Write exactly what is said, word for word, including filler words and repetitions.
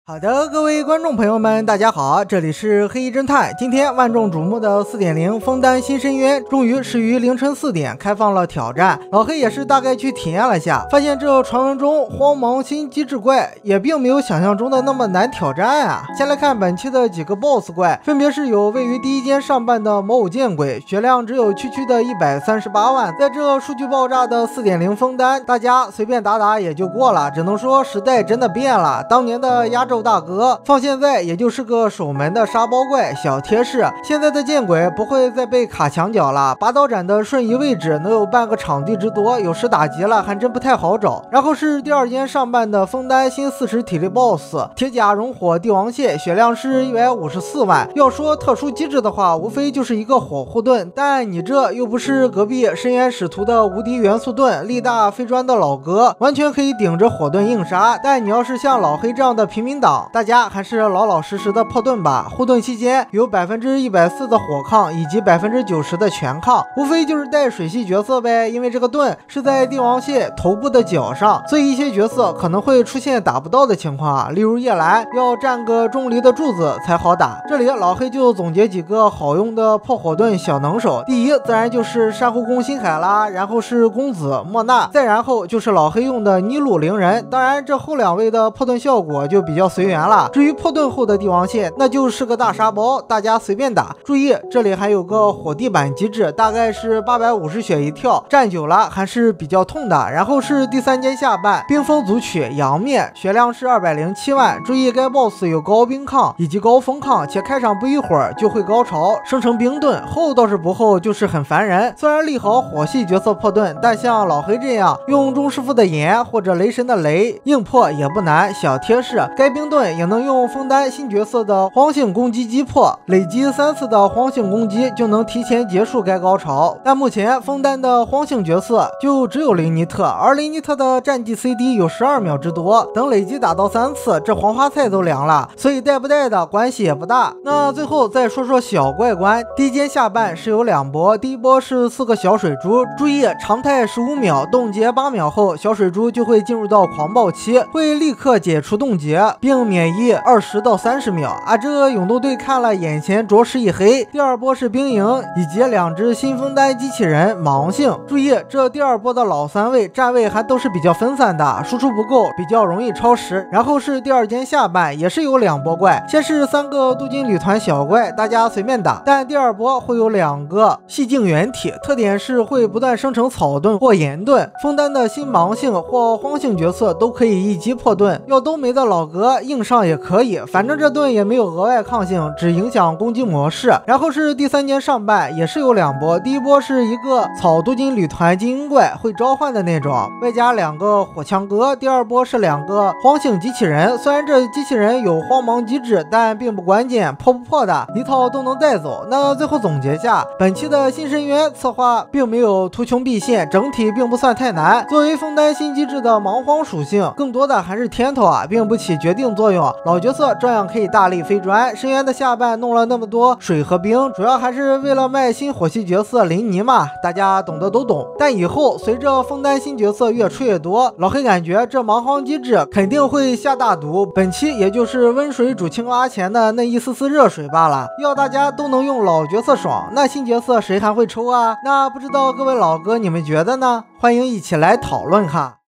好的，各位观众朋友们，大家好，这里是黑衣侦探。今天万众瞩目的 四点零 枫丹新深渊终于是于凌晨四点开放了挑战。老黑也是大概去体验了下，发现这传闻中荒芒新机制怪也并没有想象中的那么难挑战啊。先来看本期的几个 boss 怪，分别是有位于第一间上半的魔偶见鬼，血量只有区区的一百三十八万。在这数据爆炸的 四点零 枫丹，大家随便打打也就过了，只能说时代真的变了。当年的压轴大哥放现在也就是个守门的沙包怪小贴士，现在的见鬼不会再被卡墙角了，拔刀斩的瞬移位置能有半个场地之多，有时打急了还真不太好找。然后是第二间上半的枫丹新四十体力 boss 铁甲熔火帝王蟹，血量是一百五十四万。要说特殊机制的话，无非就是一个火护盾，但你这又不是隔壁深渊使徒的无敌元素盾，力大飞砖的老哥，完全可以顶着火盾硬杀。但你要是像老黑这样的平民党，大家还是老老实实的破盾吧。护盾期间有百分之一百四的火抗以及百分之九十的全抗，无非就是带水系角色呗。因为这个盾是在帝王蟹头部的角上，所以一些角色可能会出现打不到的情况啊。例如叶兰要站个钟离的柱子才好打。这里老黑就总结几个好用的破火盾小能手。第一自然就是珊瑚宫星海啦，然后是公子莫娜，再然后就是老黑用的尼鲁灵人。当然这后两位的破盾效果就比较随缘了。至于破盾后的帝王蟹，那就是个大沙包，大家随便打。注意这里还有个火地板机制，大概是八百五十血一跳，站久了还是比较痛的。然后是第三间下半冰封组曲阳面，血量是二百零七万。注意该 boss 有高冰抗以及高风抗，且开场不一会儿就会高潮生成冰盾，后倒是不厚，就是很烦人。虽然利好火系角色破盾，但像老黑这样用钟师傅的炎或者雷神的雷硬破也不难。小贴士，该冰盾也能用枫丹新角色的荒性攻击击破，累积三次的荒性攻击就能提前结束该高潮。但目前枫丹的荒性角色就只有雷尼特，而雷尼特的战绩 C D 有十二秒之多，等累积打到三次，这黄花菜都凉了，所以带不带的关系也不大。那最后再说说小怪关，第一间下半是有两波，第一波是四个小水珠，注意常态十五秒，冻结八秒后，小水珠就会进入到狂暴期，会立刻解除冻结，并免疫二十到三十秒啊！这个永动队看了眼前着实一黑。第二波是兵营以及两只新枫丹机器人盲性，注意这第二波的老三位站位还都是比较分散的，输出不够，比较容易超时。然后是第二间下半也是有两波怪，先是三个镀金旅团小怪，大家随便打，但第二波会有两个细镜原体，特点是会不断生成草盾或岩盾。枫丹的新盲性或荒性角色都可以一击破盾，要都没的老哥硬上也可以，反正这盾也没有额外抗性，只影响攻击模式。然后是第三间上半也是有两波，第一波是一个草镀金旅团精英怪会召唤的那种，外加两个火枪哥。第二波是两个荒性机器人，虽然这机器人有荒芒机制，但并不关键，破不破的一套都能带走。那最后总结下，本期的新深渊策划并没有图穷匕现，整体并不算太难。作为枫丹新机制的蛮荒属性，更多的还是天头啊，并不起决定作用。老角色照样可以大力飞砖。深渊的下半弄了那么多水和冰，主要还是为了卖新火系角色林尼嘛，大家懂的都懂。但以后随着枫丹新角色越出越多，老黑感觉这蛮荒机制肯定会下大毒。本期也就是温水煮青蛙前的那一丝丝热水罢了。要大家都能用老角色爽，那新角色谁还会抽啊？那不知道各位老哥你们觉得呢？欢迎一起来讨论哈。